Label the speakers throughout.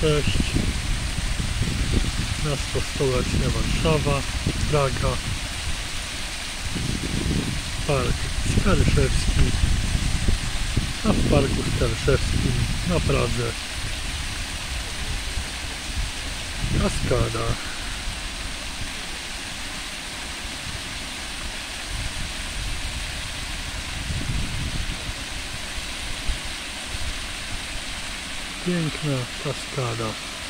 Speaker 1: 6, miasto stołeczne Warszawa, Praga, park Skarszewski, a w parku Skarszewskim na Pradze kaskada. Piękna kaskada.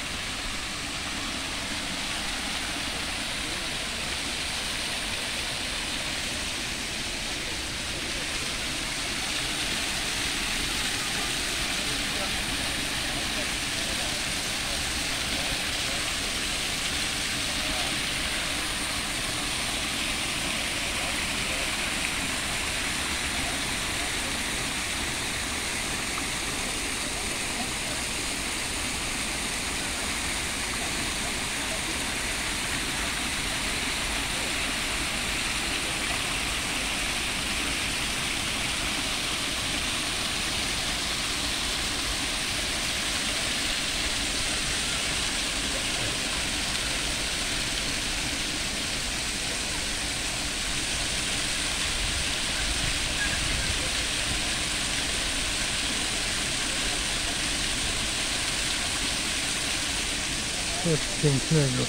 Speaker 1: Coś pięknego.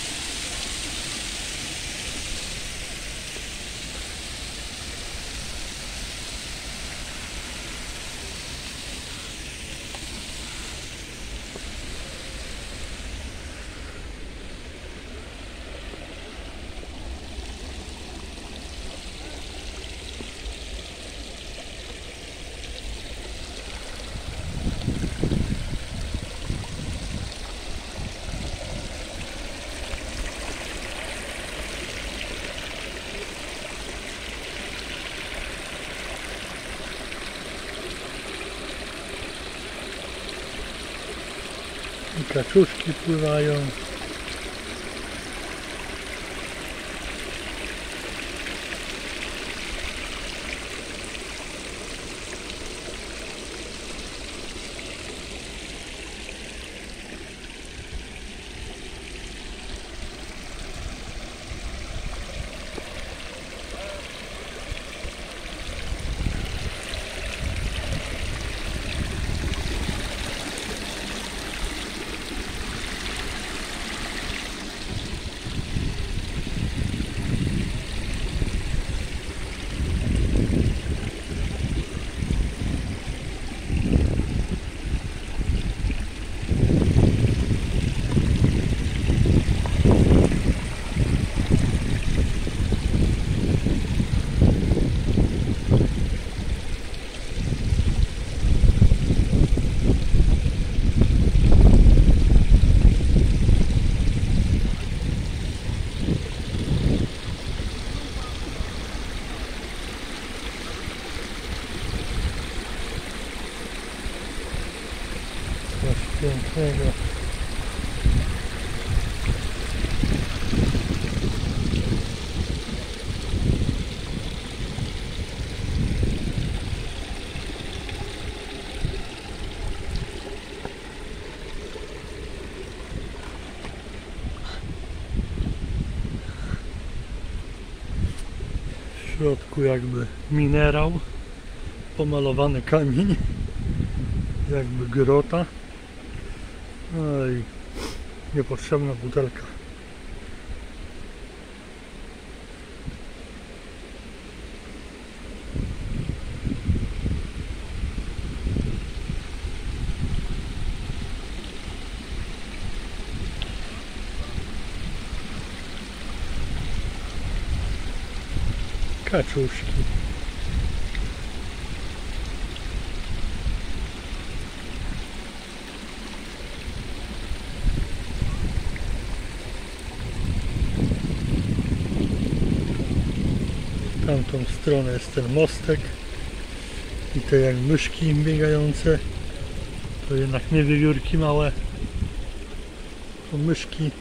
Speaker 1: I kaczuszki pływają. Coś pięknego. W środku jakby minerał, pomalowany kamień, jakby grota. No i niepotrzebna butelka. Kaczuszki. W tamtą stronę jest ten mostek i te jak myszki biegające, to jednak nie wiewiórki małe, to myszki.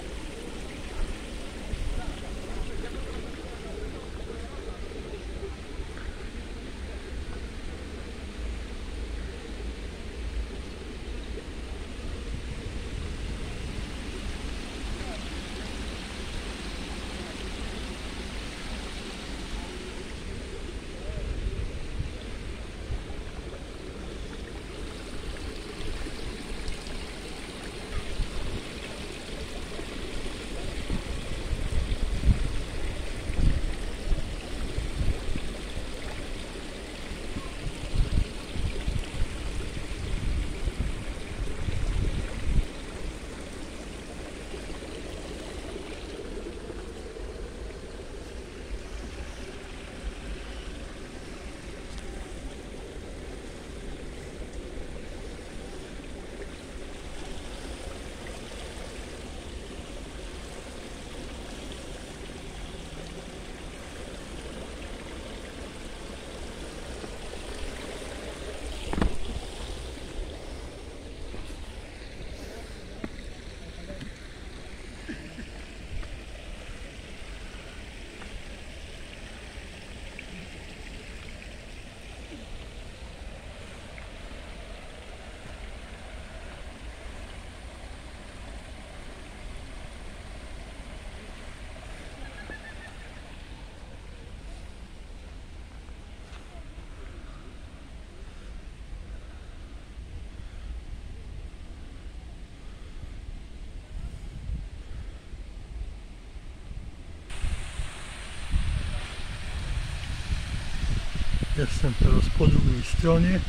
Speaker 1: Jestem teraz po drugiej stronie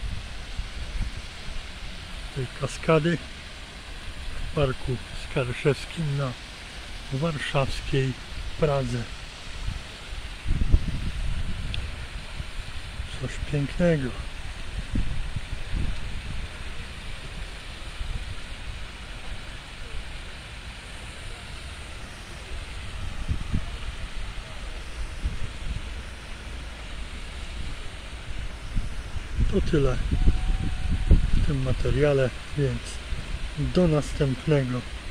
Speaker 1: tej kaskady w Parku Skarszewskim na warszawskiej Pradze. Coś pięknego. To tyle w tym materiale, więc do następnego.